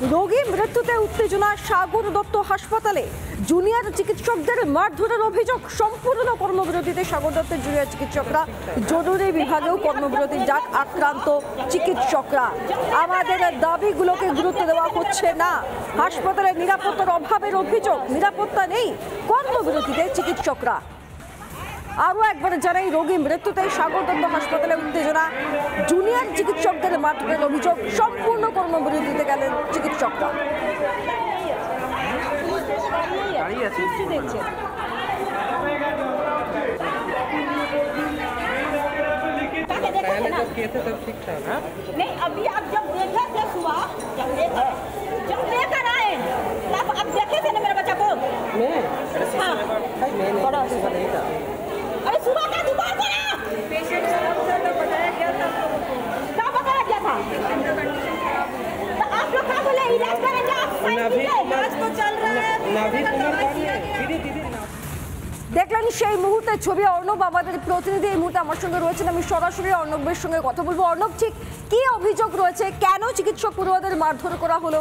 রোগী মৃত্যুতে উত্তেজনা সাগর দত্ত হাসপাতালে। জুনিয়র চিকিৎসকদের মারধরের অভিযোগ। সম্পূর্ণ কর্মবিরতিতে সাগর দত্তের জুনিয়র চিকিৎসকরা। জরুরি বিভাগেও কর্মবিরতির ডাক আক্রান্ত চিকিৎসকরা। আমাদের দাবিগুলোকে গুরুত্ব দেওয়া হচ্ছে না। হাসপাতালে নিরাপত্তার অভাবের অভিযোগ। নিরাপত্তা নেই, কর্মবিরতিতে চিকিৎসকরা। আরও একবার জানাই, রোগী মৃত্যুতে সাগর দত্ত হাসপাতালে উত্তেজনা। জুনিয়র চিকিৎসকদের মারধরের অভিযোগ। সম্পূর্ণ কর্মবিরতিতে গেলেন চিকিৎসকরা। नहीं अभी आप जब देखा थे सुबह जब लेकर आए तब आप देखे थे ना मेरे बच्चा को अरे सुबह का दोपहर को ना पेशेंट बताया गया था क्या बताया गया था तो आप लोग क्या बोले इलाज करेंगे आप इलाज तो चल रहा है দেখলেন সেই মুহূর্তের ছবি। অর্ণব আমাদের প্রতিনিধি এই মুহূর্তে আমার সঙ্গে রয়েছেন। আমি সরাসরি অর্ণবের সঙ্গে কথা বলবো। অর্ণব, ঠিক কি অভিযোগ রয়েছে? কেন চিকিৎসক পড়ুয়াদের মারধর করা হলো?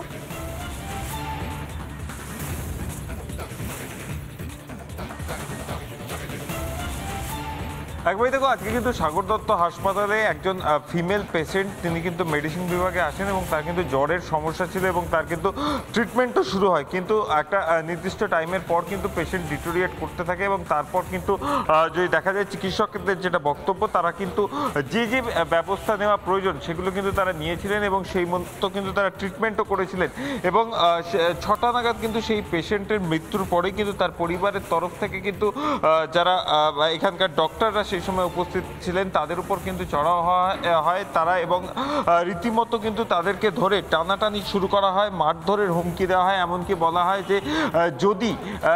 একবারই দেখো, আজকে কিন্তু সাগর দত্ত হাসপাতালে একজন ফিমেল পেশেন্ট, তিনি কিন্তু মেডিসিন বিভাগে আসেন এবং তার কিন্তু জ্বরের সমস্যা ছিল এবং তার কিন্তু ট্রিটমেন্টও শুরু হয়। কিন্তু একটা নির্দিষ্ট টাইমের পর কিন্তু পেশেন্ট ডিটোরিয়েট করতে থাকে এবং তারপর কিন্তু যদি দেখা যায় চিকিৎসকদের যেটা বক্তব্য, তারা কিন্তু যে যে ব্যবস্থা নেওয়া প্রয়োজন সেগুলো কিন্তু তারা নিয়েছিলেন এবং সেই মতো কিন্তু তারা ট্রিটমেন্টও করেছিলেন। এবং 6টা নাগাদ কিন্তু সেই পেশেন্টের মৃত্যুর পরেই কিন্তু তার পরিবারের তরফ থেকে কিন্তু যারা এখানকার ডক্টররা সেই সময় উপস্থিত ছিলেন তাদের উপর কিন্তু চড়াও হয় তারা, এবং রীতিমতো কিন্তু তাদেরকে ধরে টানাটানি শুরু করা হয়, মারধরের হুমকি দেওয়া হয়। এমনকি বলা হয় যে যদি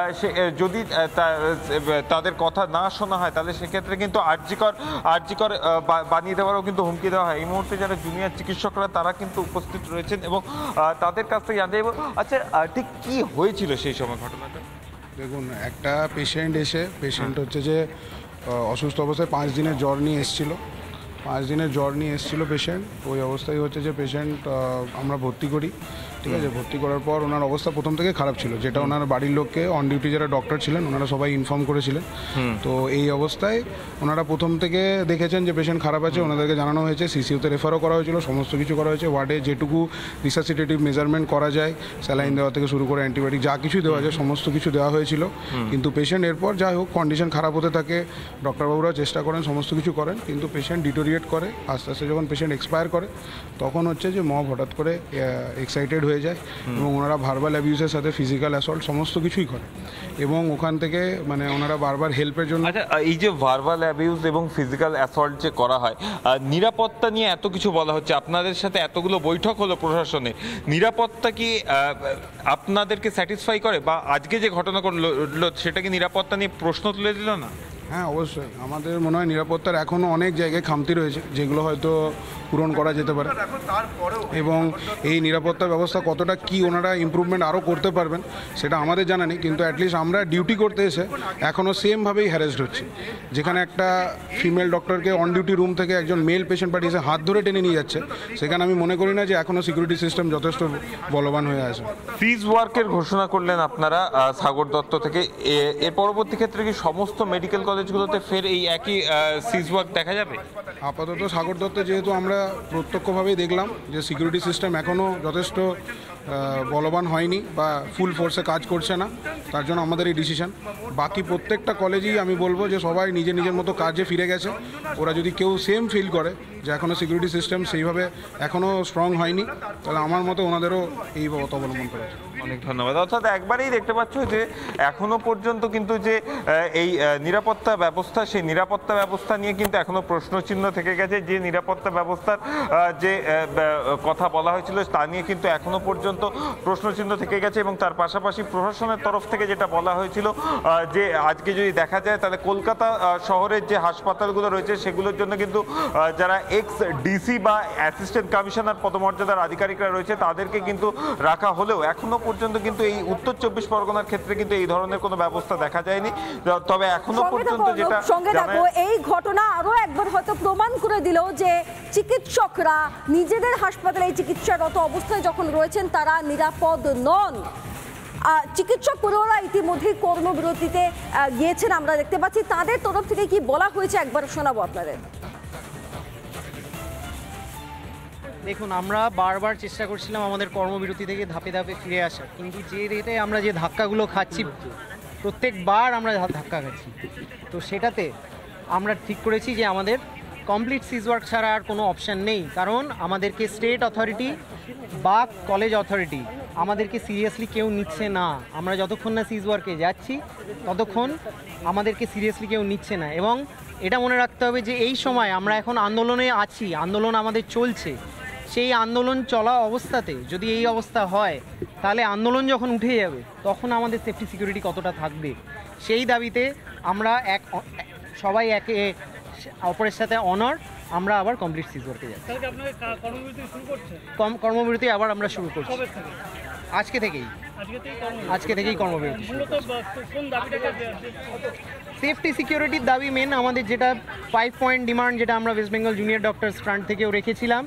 তাদের কথা না শোনা হয় তাহলে সেক্ষেত্রে কিন্তু আরজিকর বানিয়ে দেওয়ারও কিন্তু হুমকি দেওয়া হয়। এই মুহূর্তে যারা জুনিয়র চিকিৎসকরা তারা কিন্তু উপস্থিত রয়েছেন এবং তাদের কাছ থেকে জানতে চাইব, আচ্ছা ঠিক কি হয়েছিল সেই সময় ঘটনাটা? দেখুন, একটা পেশেন্ট হচ্ছে যে অসুস্থ অবস্থায় 5 দিনের জ্বর নিয়ে এসেছিল পেশেন্ট। ওই অবস্থায় হচ্ছে যে পেশেন্ট আমরা ভর্তি করি, ঠিক আছে। ভর্তি করার পর ওনার অবস্থা প্রথম থেকে খারাপ ছিল, যেটা ওনার বাড়ির লোককে অন ডিউটি যারা ডক্টর ছিলেন ওনারা সবাই ইনফর্ম করেছিলেন। তো এই অবস্থায় ওনারা প্রথম থেকে দেখেছেন যে পেশেন্ট খারাপ আছে, ওনাদেরকে জানানো হয়েছে, সিসিউতে রেফারও করা হয়েছিল, সমস্ত কিছু করা হয়েছে। ওয়ার্ডে যেটুকু রিসাসিটেটিভ মেজারমেন্ট করা যায়, স্যালাইন দেওয়া থেকে শুরু করে অ্যান্টিবায়োটিক যা কিছু দেওয়া যায় সমস্ত কিছু দেওয়া হয়েছিল। কিন্তু পেশেন্ট এরপর যাই হোক কন্ডিশন খারাপ হতে থাকে, ডক্টরবাবুরা চেষ্টা করেন, সমস্ত কিছু করেন, কিন্তু পেশেন্ট ডিটোরিয়েট করে। আস্তে আস্তে যখন পেশেন্ট এক্সপায়ার করে তখন হচ্ছে যে মব হঠাৎ করে এক্সাইটেড হয়ে যায় এবং ওনারা ভার্বাল অ্যাবিউজের সাথে ফিজিক্যাল অ্যাসল্ট সমস্ত কিছুই করে এবং ওখান থেকে মানে ওনারা বারবার হেল্পের জন্য। আচ্ছা, এই যে ভার্বাল অ্যাবিউজ এবং ফিজিক্যাল অ্যাসল্ট যে করা হয়, নিরাপত্তা নিয়ে এত কিছু বলা হচ্ছে, আপনাদের সাথে এতগুলো বৈঠক হলো প্রশাসনে, নিরাপত্তা কি আপনাদেরকে স্যাটিসফাই করে? বা আজকে যে ঘটনা ঘটলো সেটা কি নিরাপত্তা নিয়ে প্রশ্ন তুলে দিল না? হ্যাঁ, অবশ্যই। আমাদের মনে হয় নিরাপত্তার এখনও অনেক জায়গায় খামতি রয়েছে যেগুলো হয়তো পূরণ করা যেতে পারে এবং এই নিরাপত্তা ব্যবস্থা কতটা কি ওনারা ইমপ্রুভমেন্ট আরও করতে পারবেন সেটা আমাদের জানা নেই। কিন্তু অ্যাটলিস্ট আমরা ডিউটি করতে এসে এখনও সেমভাবেই হ্যারাসড হচ্ছি। যেখানে একটা ফিমেল ডক্টরকে অন ডিউটি রুম থেকে একজন মেল পেশেন্ট পাঠিয়েছে, হাত ধরে টেনে নিয়ে যাচ্ছে, সেখানে আমি মনে করি না যে এখনও সিকিউরিটি সিস্টেম যথেষ্ট বলবান হয়ে আছে। ফিজ ওয়ার্কের ঘোষণা করলেন আপনারা সাগর দত্ত থেকে। এর পরবর্তী ক্ষেত্রে কি সমস্ত মেডিকেল কলেজগুলোতে ফের এই একই সিজ ওয়ার্ক দেখা যাবে? আপাতত সাগর দত্তে যেহেতু আমরা প্রত্যক্ষভাবেই দেখলাম যে সিকিউরিটি সিস্টেম এখনও যথেষ্ট বলবান হয়নি বা ফুল ফোর্সে কাজ করছে না, তার জন্য আমাদের এই ডিসিশন। বাকি প্রত্যেকটা কলেজেই আমি বলবো যে সবাই নিজের নিজের মতো কাজে ফিরে গেছে। ওরা যদি কেউ সেম ফিল করে যে এখনও সিকিউরিটি সিস্টেম সেইভাবে এখনও স্ট্রং হয়নি, তাহলে আমার মতো ওনাদেরও এই পথ অবলম্বন করা উচিত। অনেক ধন্যবাদ। অর্থাৎ একবারেই দেখতে পাচ্ছ যে এখনো পর্যন্ত কিন্তু যে এই নিরাপত্তা ব্যবস্থা, সেই নিরাপত্তা ব্যবস্থা নিয়ে কিন্তু এখনো প্রশ্নচিহ্ন থেকে গেছে। যে নিরাপত্তা ব্যবস্থার যে কথা বলা হয়েছিল তা নিয়ে কিন্তু এখনো পর্যন্ত প্রশ্নচিহ্ন থেকে গেছে এবং তার পাশাপাশি প্রশাসনের তরফ থেকে যেটা বলা হয়েছিল যে আজকে যদি দেখা যায় তাহলে কলকাতা শহরের যে হাসপাতালগুলো রয়েছে সেগুলোর জন্য কিন্তু যারা এক্স ডিসি বা অ্যাসিস্ট্যান্ট কমিশনার পদমর্যাদার আধিকারিকরা রয়েছে তাদেরকে কিন্তু রাখা হলেও এখনো পর্যন্ত কিন্তু এই উত্তর 24 পরগনার ক্ষেত্রে কিন্তু এই ধরনের কোনো ব্যবস্থা দেখা যায়নি। তবে এখনো পর্যন্ত যেটা এই ঘটনা আরো একবার হয়তো প্রমাণ করে দিল যে চিকিৎসকরা নিজেদের হাসপাতালে চিকিৎসারত অবস্থায় যখন রয়েছেন তারা তারা নিরাপদ নন। চিকিৎসক পড়ুয়ারা ইতিমধ্যেই কর্মবিরতিতে গিয়েছেন, আমরা দেখতে পাচ্ছি। তাদের তরফ থেকে কি বলা হয়েছে একবার শোনাবো আপনাদের। দেখুন, আমরা বারবার চেষ্টা করছিলাম আমাদের কর্মবিরতি থেকে ধাপে ধাপে ফিরে আসার, কিন্তু যে রেটে আমরা যে ধাক্কাগুলো খাচ্ছি, প্রত্যেকবার আমরা ধাক্কা খাচ্ছি, তো সেটাতে আমরা ঠিক করেছি যে আমাদের কমপ্লিট সিজ ওয়ার্ক ছাড়া আর কোনো অপশান নেই। কারণ আমাদেরকে স্টেট অথরিটি বা কলেজ অথরিটি আমাদেরকে সিরিয়াসলি কেউ নিচ্ছে না। আমরা যতক্ষণ না সিজ ওয়ার্কে যাচ্ছি ততক্ষণ আমাদেরকে সিরিয়াসলি কেউ নিচ্ছে না। এবং এটা মনে রাখতে হবে যে এই সময় আমরা এখন আন্দোলনে আছি, আন্দোলন আমাদের চলছে। সেই আন্দোলন চলা অবস্থাতে যদি এই অবস্থা হয়, তাহলে আন্দোলন যখন উঠে যাবে তখন আমাদের সেফটি সিকিউরিটি কতটা থাকবে, সেই দাবিতে আমরা সবাই একে অপরের সাথে অনার আমরা আবার কমপ্লিট সিজ ওয়ার্কে যাচ্ছি। কর্মবিরতি আবার আমরা শুরু করছি আজকে থেকেই কর্মবিরতি। সেফটি সিকিউরিটির দাবি মেন আমাদের, যেটা 5 পয়েন্ট ডিমান্ড, যেটা আমরা West Bengal junior doctors front থেকেও রেখেছিলাম।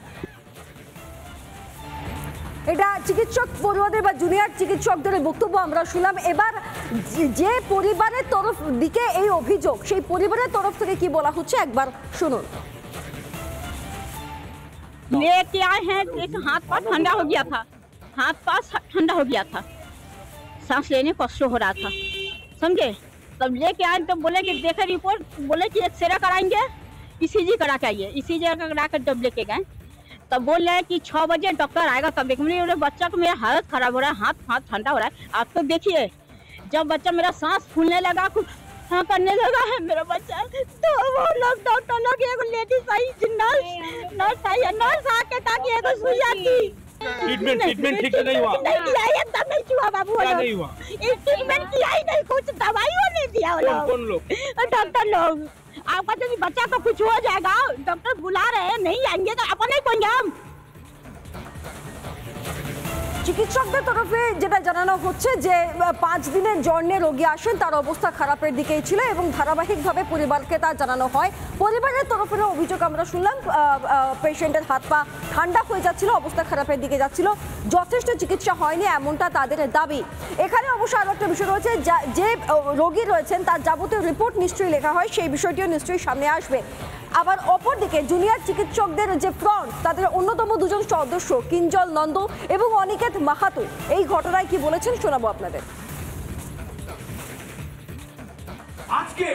এটা চিকিৎসক পড়ুয়াদের বা জুনিয়র চিকিৎসকদের বক্তব্য আমরা শুনলাম। এবার যে পরিবারের তরফ দিকে এই অভিযোগ, সেই পরিবারের তরফ থেকে কি বলা হচ্ছে একবার শুনুন। लेके आए हैं, एक हाथ पाँव ठंडा हो गया था, हाथ पाँव ठंडा हो गया था, सांस लेने कष्ट हो रहा था, समझे। तब लेके आए तो बोले कि देखे रिपोर्ट, बोले कि एक्सरे कराएंगे, ईसीजी करा के आइए। ईसीजी करा कर जब लेके गए तब बोल रहे हैं कि 6 बजे डॉक्टर आएगा तब देखिए। बोले बच्चा को मेरा हालत खराब हो रहा है, हाथ ठंडा हो रहा है। आप तो देखिए, जब बच्चा मेरा सांस फूलने लगा, हाँ करने लगा है मेरा बच्चा, तो वो लोग डॉक्टर लोग एक लेडीज आई, नर्स आई, नर्स आके ताकि एक सुइया दी। ट्रीटमेंट ठीक से नहीं हुआ, नहीं किया, एकदम नहीं हुआ बाबू। क्या नहीं हुआ? ट्रीटमेंट किया ही नहीं, कुछ दवाइयों नहीं दिया वो लोग। कौन लोग? डॉक्टर लोग। आप कहते हैं कि बच्चा को कुछ हो जाएगा, डॉक्टर बुला रहे हैं, नहीं आएंगे तो अपन नहीं कहेंगे हम। চিকিৎসকদের তরফে যেটা জানানো হচ্ছে যে 5 দিনের জ্বর নিয়ে রোগী আসেন, তার অবস্থা খারাপের দিকেই ছিল এবং ধারাবাহিকভাবে পরিবারকে তা জানানো হয়। পরিবারের তরফের অভিযোগ আমরা শুনলাম, পেশেন্টের হাত পা ঠান্ডা হয়ে যাচ্ছিল, অবস্থা খারাপের দিকে যাচ্ছিল, যথেষ্ট চিকিৎসা হয়নি এমনটা তাদের দাবি। এখানে অবশ্য আরও একটা বিষয় রয়েছে, যে রোগী রয়েছেন তার যাবতীয় রিপোর্ট নিশ্চয়ই লেখা হয়, সেই বিষয়টিও নিশ্চয়ই সামনে আসবে। আবার অপরদিকে জুনিয়র চিকিৎসকদের যে ফ্রন্ট, তাদের অন্যতম 2 জন সদস্য কিঞ্জল নন্দ এবং অনিকেত মাহাতো এই ঘটনায় কি বলেছেন শোনাবো আপনাদের। আজকে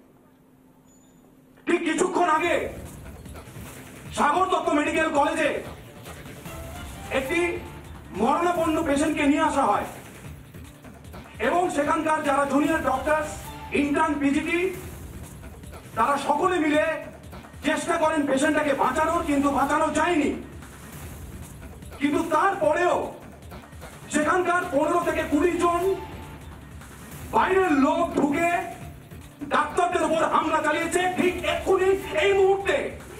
ঠিক কিছুক্ষণ আগে সাগর দত্ত মেডিকেল কলেজে একটি মরণাপন্ন পেশেন্টকে নিয়ে আসা হয় এবং সেখানকার যারা জুনিয়র ডক্টরস, ইন্টার্ন, পিজিটি, তারা সকলে মিলে চেষ্টা করেন পেশেন্টটাকে বাঁচানোর, কিন্তু বাঁচানো যায়নি। কিন্তু তারপরেও সেখানকার 15 থেকে 20 জন বাইরের লোক ঢুকে ডাক্তারদের উপর হামলা চালিয়েছে ঠিক এক্ষুনি এই মুহূর্তে।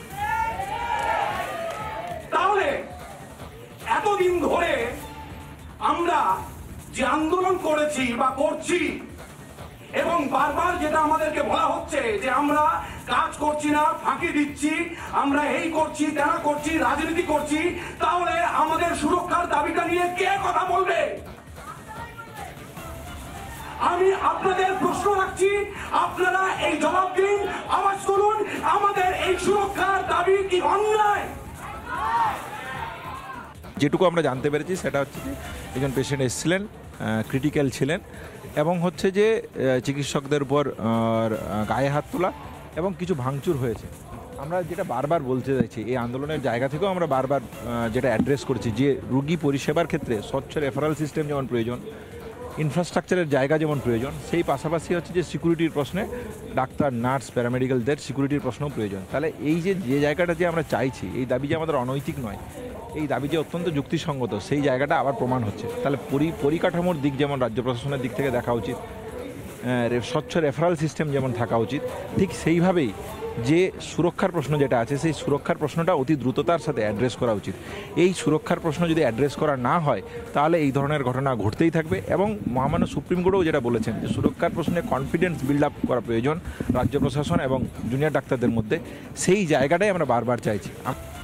তাহলে এতদিন ধরে আমরা যে আন্দোলন করেছি বা করছি, এবং বারবার যেটা আমাদেরকে বলা হচ্ছে যে আমরা কাজ করছি না, ফাঁকি দিচ্ছি, আমরা এই করছি, তেনা করছি, রাজনীতি করছি, তাহলে আমাদের সুরক্ষার দাবিটা নিয়ে কে কথা বলবে? আমি আপনাদের প্রশ্ন রাখছি, আপনারা এই জবাব দিন, আওয়াজ করুন, আমাদের এই সুরক্ষার দাবি কি অন্যায়? যেটুকু আমরা জানতে পেরেছি সেটা হচ্ছে যে একজন পেশেন্ট এসেছিলেন, ক্রিটিক্যাল ছিলেন, এবং হচ্ছে যে চিকিৎসকদের উপর গায়ে হাত তোলা এবং কিছু ভাঙচুর হয়েছে। আমরা যেটা বারবার বলতে চাইছি, এই আন্দোলনের জায়গা থেকেও আমরা বারবার যেটা অ্যাড্রেস করেছি যে রুগী পরিষেবার ক্ষেত্রে স্বচ্ছ রেফারেল সিস্টেম যেমন প্রয়োজন, ইনফ্রাস্ট্রাকচারের জায়গা যেমন প্রয়োজন, সেই পাশাপাশি হচ্ছে যে সিকিউরিটির প্রশ্নে ডাক্তার, নার্স, প্যারামেডিক্যালদের সিকিউরিটির প্রশ্নও প্রয়োজন। তাহলে এই যে জায়গাটা যে আমরা চাইছি, এই দাবি যে আমাদের অনৈতিক নয়, এই দাবি যে অত্যন্ত যুক্তিসঙ্গত, সেই জায়গাটা আবার প্রমাণ হচ্ছে। তাহলে পরিকাঠামোর দিক যেমন রাজ্য প্রশাসনের দিক থেকে দেখা উচিত, স্বচ্ছ রেফারেল সিস্টেম যেমন থাকা উচিত, ঠিক সেইভাবেই যে সুরক্ষার প্রশ্ন যেটা আছে, সেই সুরক্ষার প্রশ্নটা অতি দ্রুততার সাথে অ্যাড্রেস করা উচিত। এই সুরক্ষার প্রশ্ন যদি অ্যাড্রেস করা না হয়, তাহলে এই ধরনের ঘটনা ঘটতেই থাকবে। এবং মহামান্য সুপ্রিম কোর্টও যেটা বলেছেন যে সুরক্ষার প্রশ্নে কনফিডেন্স বিল্ড আপ করা প্রয়োজন রাজ্য প্রশাসন এবং জুনিয়র ডাক্তারদের মধ্যে, সেই জায়গাটাই আমরা বারবার চাইছি।